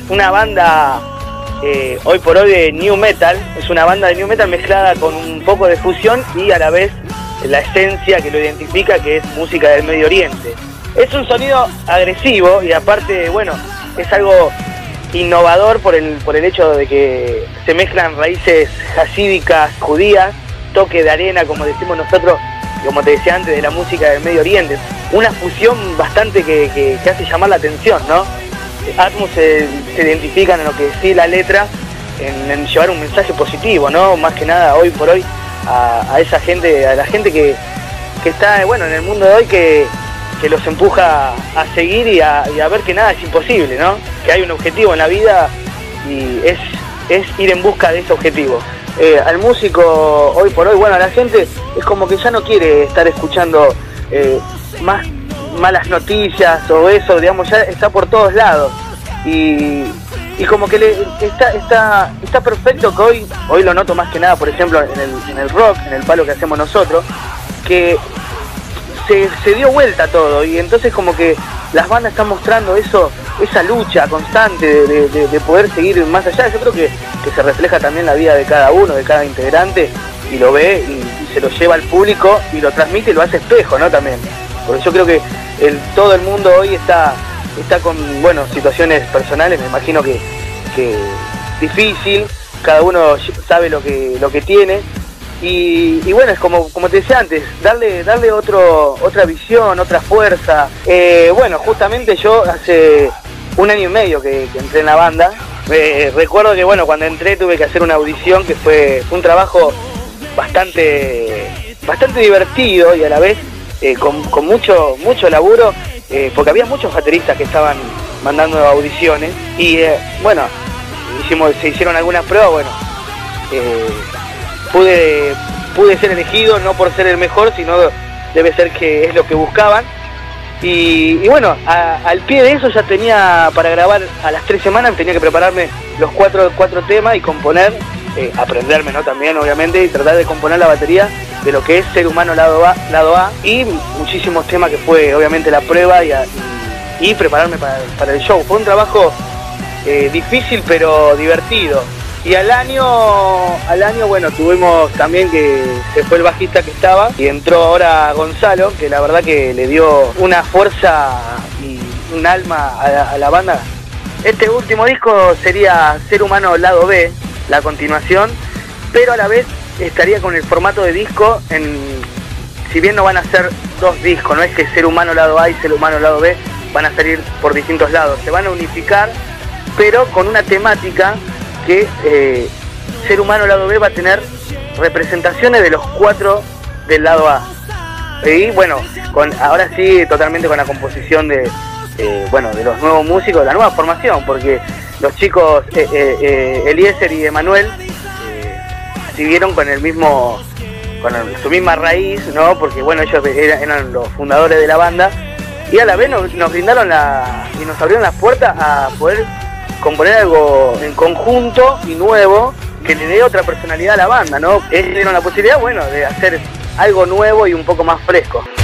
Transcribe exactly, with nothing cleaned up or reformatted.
una banda eh, hoy por hoy de new metal, es una banda de new metal mezclada con un poco de fusión y a la vez la esencia que lo identifica, que es música del Medio Oriente. Es un sonido agresivo y aparte, bueno, es algo innovador por el, por el hecho de que se mezclan raíces jasídicas, judías, toque de arena, como decimos nosotros, como te decía antes, de la música del Medio Oriente. Una fusión bastante que, que, que hace llamar la atención, ¿no? Atmos se, se identifican en lo que sí la letra, en, en llevar un mensaje positivo, ¿no? Más que nada hoy por hoy a, a esa gente, a la gente que, que está, bueno, en el mundo de hoy, que, que los empuja a seguir y a, y a ver que nada es imposible, ¿no? Que hay un objetivo en la vida y es, es ir en busca de ese objetivo. Eh, al músico hoy por hoy, bueno, a la gente es como que ya no quiere estar escuchando eh, más malas noticias o eso, digamos, ya está por todos lados y, y como que le, está, está, está perfecto que hoy, hoy lo noto más que nada, por ejemplo, en el, en el rock, en el palo que hacemos nosotros, que se, se dio vuelta todo y entonces como que las bandas están mostrando eso, esa lucha constante de, de, de poder seguir más allá. Yo creo que, que se refleja también la vida de cada uno, de cada integrante, y lo ve y, y se lo lleva al público y lo transmite y lo hace espejo, ¿no? También. Porque yo creo que el, todo el mundo hoy está, está con, bueno, situaciones personales, me imagino que, que difícil, cada uno sabe lo que, lo que tiene. Y, y bueno, es como, como te decía antes, darle, darle otro, otra visión, otra fuerza. Eh, bueno, justamente yo hace un año y medio que, que entré en la banda. Eh, recuerdo que bueno, cuando entré tuve que hacer una audición que fue, fue un trabajo bastante, bastante divertido y a la vez eh, con, con mucho, mucho laburo, eh, porque había muchos bateristas que estaban mandando audiciones y eh, bueno, hicimos, se hicieron algunas pruebas, bueno. Eh, Pude, pude ser elegido, no por ser el mejor, sino debe ser que es lo que buscaban. Y, y bueno, a, al pie de eso ya tenía para grabar a las tres semanas, tenía que prepararme los cuatro, cuatro temas y componer, eh, aprenderme, ¿no? También, obviamente, y tratar de componer la batería de lo que es Ser Humano lado A, lado A y muchísimos temas que fue, obviamente, la prueba y, a, y, y prepararme para, para el show. Fue un trabajo eh, difícil, pero divertido. Y al año, al año, bueno, tuvimos también que se fue el bajista que estaba y entró ahora Gonzalo, que la verdad que le dio una fuerza y un alma a la, a la banda. Este último disco sería Ser Humano lado B, la continuación, pero a la vez estaría con el formato de disco, en, si bien no van a ser dos discos, no es que Ser Humano lado A y Ser Humano lado B van a salir por distintos lados, se van a unificar, pero con una temática que eh, Ser Humano lado B va a tener representaciones de los cuatro del lado A. Y bueno, con, ahora sí totalmente con la composición de, eh, bueno, de los nuevos músicos, de la nueva formación, porque los chicos eh, eh, eh, Eliezer y Emanuel eh, siguieron con el mismo, con el, su misma raíz, ¿no? Porque bueno, ellos eran, eran los fundadores de la banda y a la vez nos, nos brindaron la y nos abrieron las puertas a poder componer algo en conjunto y nuevo que le dé otra personalidad a la banda, ¿no? Ellos dieron la posibilidad, bueno, de hacer algo nuevo y un poco más fresco.